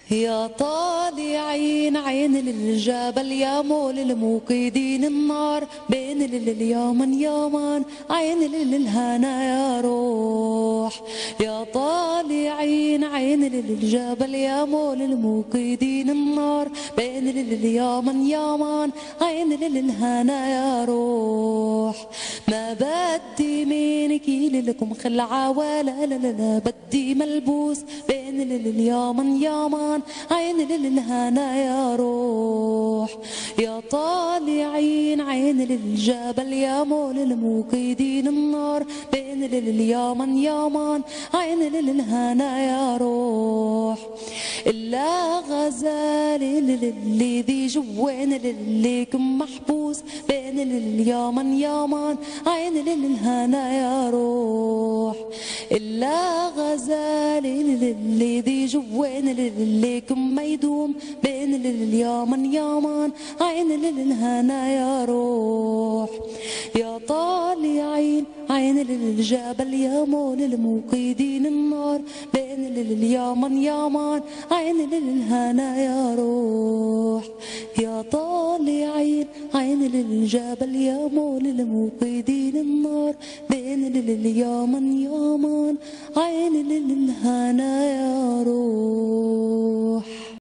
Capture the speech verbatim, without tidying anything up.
يا طالعين عين للجبل يا مول الموقدين النار بين اليمن يمن عين للهنا يا روح. يا طالعين عين للجبل يا مول الموقدين النار بين اليمن يمن عين للهنا يا روح. ما بدي منك لكم خلعة ولا لا لا لا بدي ملبوس بين اليمن يمن عين للهنا يا روح. يا طالعين عين للجبل يا مول الموقدين النار بين اليمن يمن عين للهنا يا روح. إلا غزال اللي ذي جوين لليكم محبوس بين اليمن يمن عين للهنا يا روح. إلا غزال اللي ذي جوين لليكم ميدوم بين اليمن يمن عين للهنا يا روح. يا طالعين عين للجبل يا مول الموقدين النار بين اليمن يمن عين للهنا يا روح. يا طالعين عين للجبل يا مول الموقدين النار بين اليمن يمن عين للهنا يا روح.